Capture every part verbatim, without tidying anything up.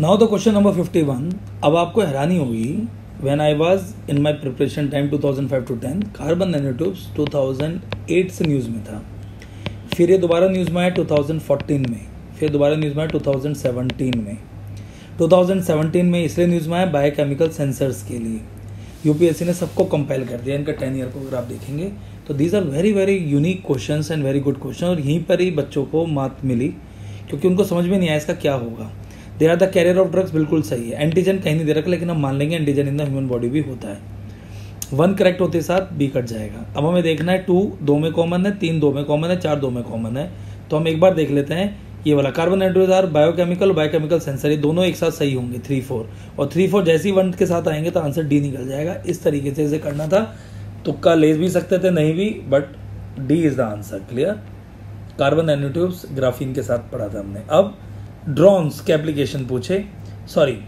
Now the question number fifty one. अब आपको हैरानी होगी, when I was in my preparation time two thousand five to ten, carbon nanotubes two thousand eight से news में था, फिर ये दोबारा न्यूज़ में आया टू थाउजेंड फोर्टीन में, फिर दोबारा न्यूज़ में आया टू थाउजेंड सेवनटीन में। टू थाउजेंड सेवनटीन में इसलिए न्यूज़ में आया बायोकेमिकल सेंसर्स के लिए। यूपीएससी ने सबको कंपाइल कर दिया, इनका टेन ईयर को अगर आप देखेंगे तो these are very very unique questions and very good question, और यहीं पर ही बच्चों को मात मिली क्योंकि उनको समझ में नहीं आया इसका क्या होगा। They are the carrier of drugs, बिल्कुल सही है। एंटीजन कहीं नहीं दे रखा, लेकिन हम मान लेंगे antigen in the human body भी होता है। वन करेक्ट होते साथ बी कट जाएगा। अब हमें देखना है टू दो में कॉमन है, तीन दो में कॉमन है, चार दो में कॉमन है। तो हम एक बार देख लेते हैं ये वाला carbon nanotubes are biochemical, biochemical sensor, ये दोनों एक साथ सही होंगे थ्री फोर, और थ्री फोर जैसे ही वन के साथ आएंगे तो आंसर डी निकल जाएगा। इस तरीके से इसे करना था, तुक्का ले भी सकते थे, नहीं भी, but D is the answer. Clear. Carbon nanotubes graphene के साथ पढ़ा था हमने। अब ड्रोन्स के एप्लीकेशन पूछे, सॉरी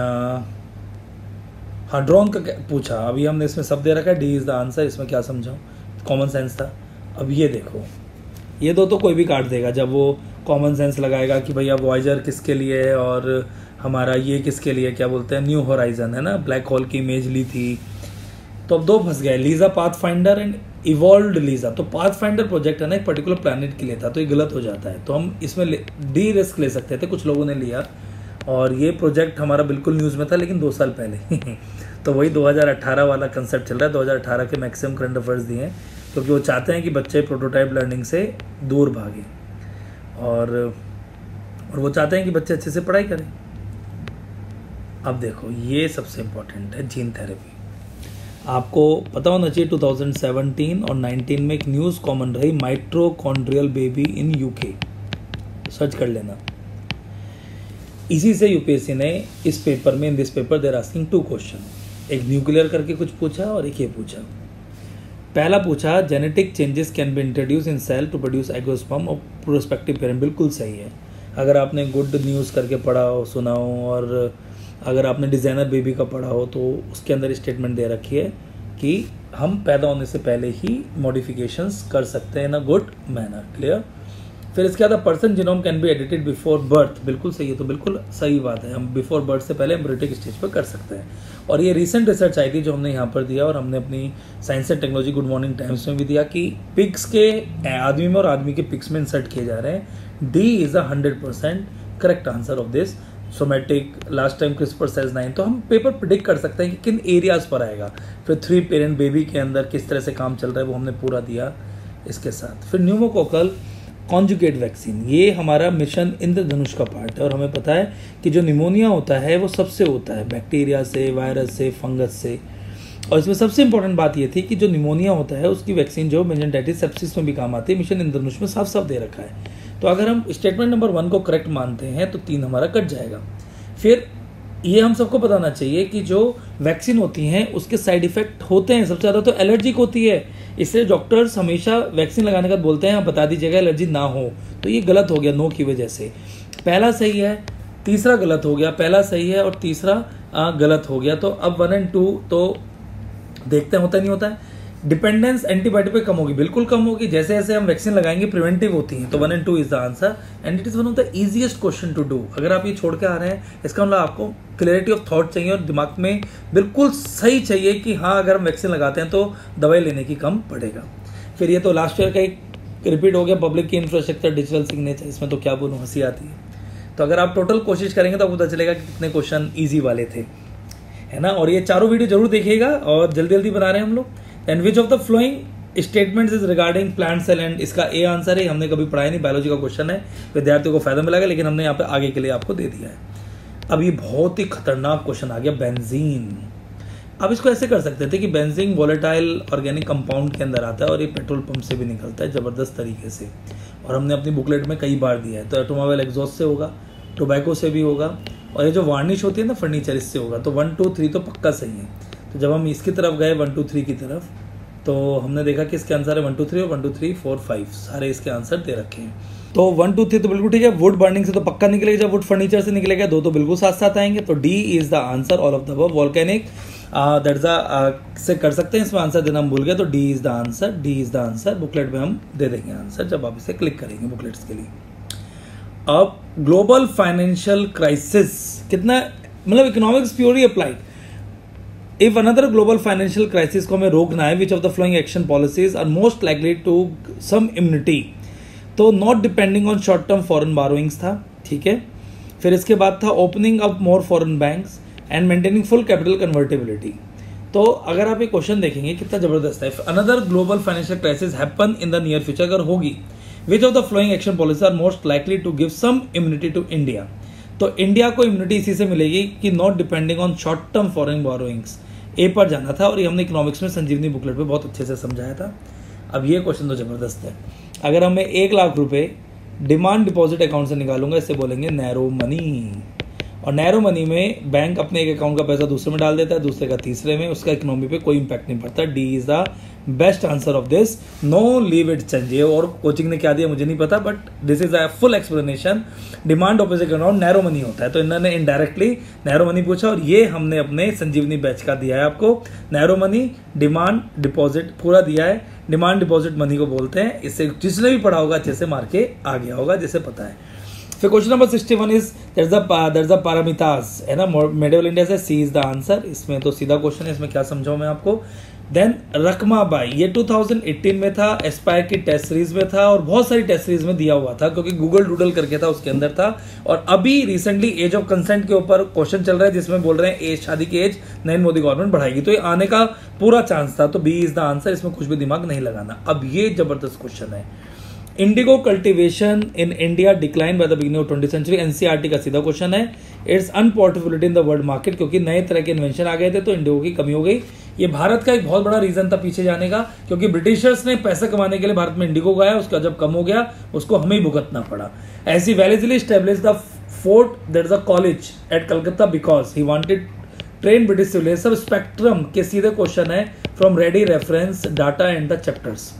हाँ ड्रोन का पूछा। अभी हमने इसमें सब दे रखा है, डी इज द आंसर। इसमें क्या समझाऊँ, कॉमन सेंस था। अब ये देखो, ये दो तो कोई भी काट देगा जब वो कॉमन सेंस लगाएगा कि भैया वॉयजर किसके लिए है और हमारा ये किसके लिए, क्या बोलते हैं, न्यू होराइजन है ना, ब्लैक होल की इमेज ली थी। तो अब दो फंस गए, LISA Pathfinder and evolved LISA. तो पाथ फाइंडर प्रोजेक्ट है ना एक पर्टिकुलर प्लैनेट के लिए था, तो ये गलत हो जाता है। तो हम इसमें डी रिस्क ले सकते थे, कुछ लोगों ने लिया, और ये प्रोजेक्ट हमारा बिल्कुल न्यूज़ में था लेकिन दो साल पहले तो वही दो हज़ार अठारह वाला कंसेप्ट चल रहा है। दो हज़ार अठारह के मैक्सिमम करंट अफेयर्स दिए हैं क्योंकि वो चाहते हैं कि बच्चे प्रोटोटाइप लर्निंग से दूर भागें, और और वो चाहते हैं कि बच्चे अच्छे से पढ़ाई करें। अब देखो ये सबसे इम्पोर्टेंट है, जीन थेरेपी। आपको पता होना चाहिए टू थाउजेंड सेवनटीन और नाइनटीन में एक न्यूज़ कॉमन रही, mitochondrial baby in UK, search कर लेना। इसी से यूपीएससी ने इस पेपर में, in this paper they're asking two question, एक न्यूक्लियर करके कुछ पूछा और एक ये पूछा। पहला पूछा, genetic changes can be introduce in cell to produce egg or sperm और प्रोस्पेक्टिव पेरेंट। बिल्कुल सही है। अगर आपने गुड न्यूज़ करके पढ़ा हो, सुना हो, और अगर आपने डिज़ाइनर बेबी का पढ़ा हो तो उसके अंदर स्टेटमेंट दे रखी है कि हम पैदा होने से पहले ही मॉडिफिकेशंस कर सकते हैं in a good manner. Clear. फिर इसके बाद person genome can be edited before birth. बिल्कुल सही है, तो बिल्कुल सही बात है, हम बिफोर बर्थ से पहले एम्ब्रियोनिक स्टेज पर कर सकते हैं। और ये रिसेंट रिसर्च आई थी जो हमने यहाँ पर दिया, और हमने अपनी science and technology good morning times में भी दिया कि पिग्स के आदमी में और आदमी के पिग्स में इंसर्ट किए जा रहे हैं। D is a hundred percent correct answer of this. Somatic, last time CRISPR says nine. तो हम पेपर प्रिडिक्ट कर सकते हैं कि किन एरियाज पर आएगा। फिर थ्री पेरेंट बेबी के अंदर किस तरह से काम चल रहा है वो हमने पूरा दिया इसके साथ। फिर न्यूमोकोकल कॉन्जुगेट वैक्सीन, ये हमारा मिशन इंद्रधनुष का पार्ट है, और हमें पता है कि जो निमोनिया होता है वो सबसे होता है, बैक्टीरिया से, वायरस से, फंगस से। और इसमें सबसे इंपॉर्टेंट बात ये थी कि जो निमोनिया होता है उसकी वैक्सीन जो मेनिंजाइटिस, सेप्सिस में भी काम आती है, मिशन इंद्रधनुष में साफ साफ दे रखा है। तो अगर हम स्टेटमेंट नंबर वन को करेक्ट मानते हैं तो तीन हमारा कट जाएगा। फिर ये हम सबको बताना चाहिए कि जो वैक्सीन होती हैं उसके साइड इफेक्ट होते हैं, सबसे ज़्यादा तो एलर्जिक होती है, इसलिए डॉक्टर्स हमेशा वैक्सीन लगाने का बोलते हैं आप बता दीजिएगा एलर्जी ना हो। तो ये गलत हो गया नो की वजह से। पहला सही है, तीसरा गलत हो गया, पहला सही है और तीसरा आ, गलत हो गया। तो अब वन एंड टू तो देखते हैं होता नहीं होता है। डिपेंडेंस एंटीबायोटिक पे कम होगी, बिल्कुल कम होगी, जैसे जैसे हम वैक्सीन लगाएंगे प्रिवेंटिव होती हैं। तो one and two is the answer and it is one of the easiest question to do. अगर आप ये छोड़ के आ रहे हैं इसका मतलब आपको क्लैरिटी ऑफ थॉट चाहिए और दिमाग में बिल्कुल सही चाहिए कि हाँ अगर हम वैक्सीन लगाते हैं तो दवाई लेने की कम पड़ेगा। फिर ये तो लास्ट ईयर का एक रिपीट हो गया, पब्लिक की इंफ्रास्ट्रक्चर डिजिटल सिग्नेचर, इसमें तो क्या बोलूँ, हंसी आती है। तो अगर आप टोटल कोशिश करेंगे तो आपको पता चलेगा कि कितने क्वेश्चन ईजी वाले थे, है ना। और ये चारों वीडियो जरूर देखिएगा, और जल्दी जल्दी बना रहे हैं हम लोग। And which of the following statements is regarding plant cell and, इसका ए आंसर है, हमने कभी पढ़ाया नहीं, बायोलॉजी का क्वेश्चन है, विद्यार्थियों को फायदा मिलेगा, लेकिन हमने यहाँ पे आगे के लिए आपको दे दिया है। अब ये बहुत ही खतरनाक क्वेश्चन आ गया, बेंजीन। अब इसको ऐसे कर सकते थे कि बेंजीन वोलेटाइल ऑर्गेनिक कंपाउंड के अंदर आता है और ये पेट्रोल पंप से भी निकलता है जबरदस्त तरीके से, और हमने अपनी बुकलेट में कई बार दिया है। तो ऑटोमोबाइल एग्जॉस्ट से होगा, टोबैको से भी होगा, और ये जो वार्निश होती है ना फर्नीचर, इससे होगा। तो वन टू थ्री तो पक्का सही है। तो जब हम इसकी तरफ गए वन टू थ्री की तरफ, तो हमने देखा कि इसके आंसर है वन टू थ्री और one two three four five, सारे इसके आंसर दे रखे हैं। तो वन टू थ्री तो बिल्कुल ठीक है। वुड बर्निंग से तो पक्का निकलेगा, जब वुड फर्नीचर से निकलेगा दो तो बिल्कुल साथ साथ आएंगे। तो D is the answer all of the above. Volcanic that's the से कर सकते हैं, इसमें आंसर देना हम भूल गए, तो D is the answer, D is the answer. Booklet में हम दे देंगे आंसर जब आप इसे क्लिक करेंगे बुकलेट्स के लिए। अब ग्लोबल फाइनेंशियल क्राइसिस कितना, मतलब economics purely applied, if another global financial crisis को हमें रोकना है, which of the following action policies are most likely to some immunity, तो not depending on short term foreign borrowings था, ठीक है। फिर इसके बाद था opening up more foreign banks and maintaining full capital convertibility. तो अगर आप ये क्वेश्चन देखेंगे कितना जबरदस्त है, another global financial crisis happen in the near future, अगर होगी, which of the following action policy are most likely to give some immunity to India, तो इंडिया को इम्यूनिटी इसी से मिलेगी कि not depending on short term foreign borrowings. A पर जाना था और ये हमने इकोनॉमिक्स में संजीवनी बुकलेट पे बहुत अच्छे से समझाया था। अब ये क्वेश्चन तो जबरदस्त है, अगर हमें एक लाख रुपए डिमांड डिपॉजिट अकाउंट से निकालूंगा, इससे बोलेंगे नैरो मनी, और नैरो मनी में बैंक अपने एक अकाउंट का पैसा दूसरे में डाल देता है, दूसरे का तीसरे में, उसका इकोनॉमी पे कोई इंपैक्ट नहीं पड़ता। D is the best answer of this, no leave it change. ये और कोचिंग ने क्या दिया मुझे नहीं पता, but this is a full explanation. Demand opposite account narrow money होता है, तो इन्होंने इनडायरेक्टली नैरो मनी पूछा, और ये हमने अपने संजीवनी बैच का दिया है आपको। नैरो मनी, डिमांड डिपॉजिट पूरा दिया है, डिमांड डिपॉजिट मनी को बोलते हैं। इससे जिसने भी पढ़ा होगा अच्छे से मार के आ गया होगा, जिसे पता है। फिर question number sixty one is that's the that's the Paramitas, है ना, मेडिवल इंडिया से सी इज द आंसर। इसमें तो सीधा क्वेश्चन है, इसमें क्या समझाऊं मैं आपको। देन रकमाबाई, ये टू थाउजेंड एटीन में था, एस्पायर की टेस्ट सीरीज में था, और बहुत सारी टेस्ट सीरीज में दिया हुआ था, क्योंकि गूगल डूडल करके था उसके अंदर था। और अभी रिसेंटली एज ऑफ कंसेंट के ऊपर क्वेश्चन चल रहा है, जिसमें बोल रहे हैं एज, शादी की एज नरेंद्र मोदी गवर्नमेंट बढ़ाएगी, तो ये आने का पूरा चांस था। तो बी इज द आंसर, इसमें कुछ भी दिमाग नहीं लगाना। अब ये जबरदस्त क्वेश्चन है, indigo cultivation in India decline by the beginning of twenty century, NCERT का सीधा क्वेश्चन है। Its unprofitability in the world market, क्योंकि नए तरह के इन्वेंशन आ गए थे तो इंडिगो की कमी हो गई। ये भारत का एक बहुत बड़ा रीजन था पीछे जाने का, क्योंकि ब्रिटिशर्स ने पैसा कमाने के लिए भारत में इंडिगो गाया, उसका जब कम हो गया उसको हमें ही भुगतना पड़ा। ऐसी Wellesley establish the fort that is a college at Calcutta because he wanted train British civil. सब स्पेक्ट्रम के सीधे क्वेश्चन है from ready reference data and the chapters,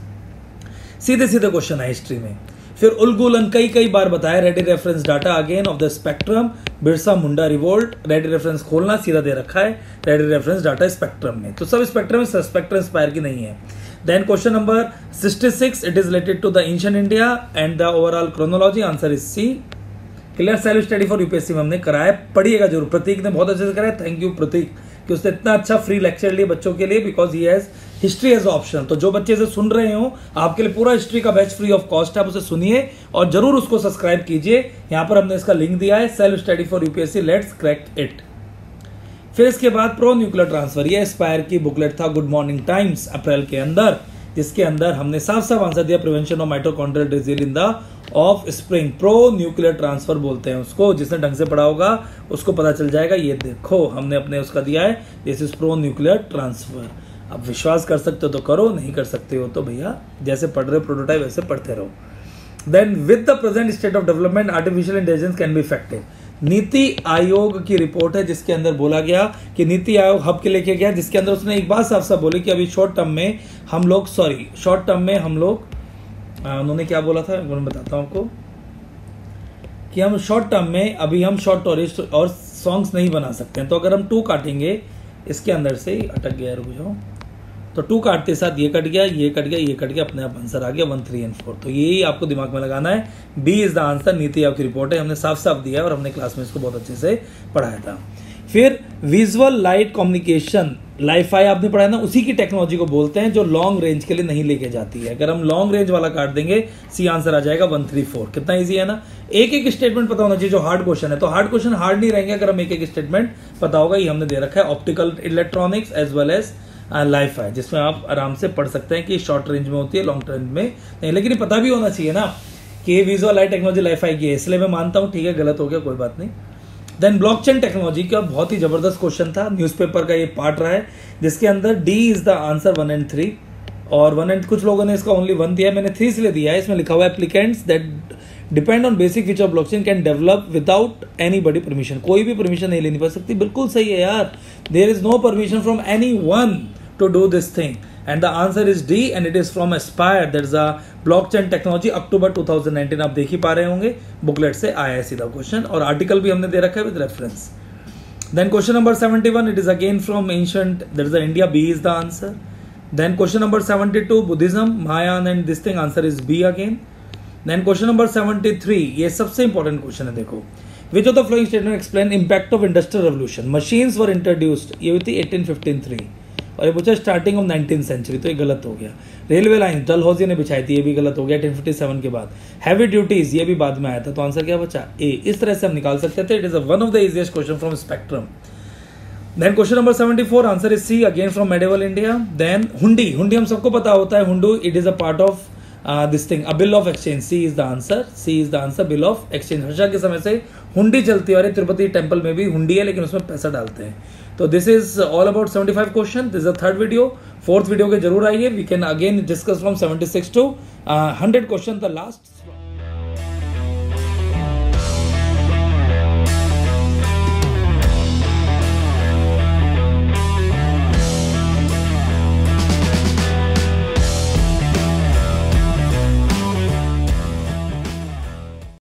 सीधे सीधे क्वेश्चन है हिस्ट्री में। फिर उलगुलन कई कई बार बताया, ready reference data again of the spectrum, Birsa Munda revolt, ready reference खोलना सीधा दे रखा है, रेडी रेफरेंस डाटा स्पेक्ट्रम में, तो सब स्पेक्ट्रम में, स्पेक्ट्रम स्पायर की नहीं है। Then question number sixty six, it is related to the ancient India and the overall chronology, answer is C. Clear, self study for UPSC में हमने कराया, पढ़िएगा जरूर। प्रतीक ने बहुत अच्छे से कराया, थैंक यू प्रतीक कि उसने इतना अच्छा फ्री लेक्चर लिया बच्चों के लिए, because he has history as option. तो जो बच्चे से सुन रहे हो, आपके लिए पूरा हिस्ट्री का बैच फ्री ऑफ कॉस्ट है, आप उसे सुनिए और जरूर उसको सब्सक्राइब कीजिए। यहां पर हमने इसका लिंक दिया है, self study for UPSC, let's crack it. फिर इसके बाद प्रो न्यूक्लियर ट्रांसफर, ये एस्पायर की बुकलेट था गुड मॉर्निंग टाइम्स अप्रैल के अंदर, जिसके अंदर हमने साफ साफ आंसर दिया, prevention of mitochondrial disease in the offspring. Pronuclear transfer बोलते हैं उसको, जिसने ढंग से पढ़ा होगा उसको पता चल जाएगा। ये देखो हमने अपने उसका दिया है, this is pronuclear transfer. अब विश्वास कर सकते हो तो करो, नहीं कर सकते हो तो भैया जैसे पढ़ रहे हो प्रोटोटाइप वैसे पढ़ते रहो। Then with the present state of development artificial intelligence can be effective, NITI Aayog की रिपोर्ट है जिसके अंदर बोला गया कि नीति आयोग हब के लेके गया, जिसके अंदर उसने एक बात साफ साफ बोली कि अभी शॉर्ट टर्म में हम लोग सॉरी शॉर्ट टर्म में हम लोग उन्होंने क्या बोला था मैं बताता हूं आपको, कि हम शॉर्ट टर्म में अभी हम शॉर्ट टूरिस्ट और सॉन्ग्स नहीं बना सकते हैं। तो अगर हम टू काटेंगे इसके अंदर से, अटक गया रुक जाओ, तो टू काटते साथ ये कट गया, ये कट गया, ये कट गया, अपने आप आंसर आ गया वन थ्री एंड फोर। तो यही आपको दिमाग में लगाना है, बी इज द आंसर। नीति आयोग की रिपोर्ट है, हमने साफ साफ दिया है और हमने क्लास में इसको बहुत अच्छे से पढ़ाया था। फिर विजुअल लाइट कम्युनिकेशन, लाइफाई आपने पढ़ाया ना, उसी की टेक्नोलॉजी को बोलते हैं जो लॉन्ग रेंज के लिए नहीं लेके जाती है। अगर हम लॉन्ग रेंज वाला काट देंगे, सी आंसर आ जाएगा वन थ्री फोर। कितना इजी है ना, एक एक स्टेटमेंट पता होना चाहिए जो हार्ड क्वेश्चन है। तो हार्ड क्वेश्चन हार्ड नहीं रहेंगे अगर हम एक एक स्टेटमेंट पता होगा। ये हमने दे रखा है optical electronics as well as Li-Fi है, जिसमें आप आराम से पढ़ सकते हैं कि शॉर्ट रेंज में होती है, लॉन्ग रेंज में नहीं। लेकिन ये पता भी होना चाहिए ना कि visual light technology Li-Fi की है, इसलिए मैं मानता हूं ठीक है, गलत हो गया कोई बात नहीं। देन ब्लॉकचेन टेक्नोलॉजी का बहुत ही जबरदस्त क्वेश्चन था, न्यूज़पेपर का ये पार्ट रहा है, जिसके अंदर D is the answer one and three, और वन एंड कुछ लोगों ने इसका ओनली वन दिया है, मैंने थ्री इसलिए दिया है। इसमें लिखा हुआ है applicants that depend on basic feature of blockchain can develop without anybody permission, कोई भी परमिशन नहीं लेनी पड़ सकती। बिल्कुल सही है यार, there is no permission from anyone to do this thing, and the answer is D and it is from Aspire, that is a blockchain technology, October two thousand nineteen. आप देख ही पा रहे होंगे बुकलेट से आया है सीधा question, और आर्टिकल भी हमने दे रखा है with reference. Then question number seventy one, it is again from ancient, that is India, B is the answer. Then question number seventy two, Buddhism, Mahayana and this thing, answer is B again. Then question number seventy three, ये सबसे important question है, देखो which of the following statement explain impact of industrial revolution, machines were introduced, ये हुई थी eighteen fifty three, और ये पूछा स्टार्टिंग ऑफ नाइनटीन सेंचुरी, तो ये गलत हो गया। रेलवे लाइन डलहौजी ने बिछाई थी, ये भी गलत हो गया एटीन फिफ्टी सेवन के बाद। हैवी ड्यूटीज, ये भी बाद में आया था, तो आंसर क्या बचा? ए। इस तरह से हम निकाल सकते थे। It is one of the easiest question from spectrum. Then question number seventy four, answer is C, again from medieval India. Then hundi, hundi हम सबको पता होता है, हुंडू it is a part of this thing, a bill of exchange, C is the answer, C is the answer, bill of exchange. Harsha के समय से हुंडी चलती है, और तिरुपति टेम्पल में भी हुंडी है, लेकिन उसमें पैसा डालते हैं। तो this is all about seventy five question. This is the third video. Fourth video के जरूर आइए, we can again discuss from seventy six to hundred question the last.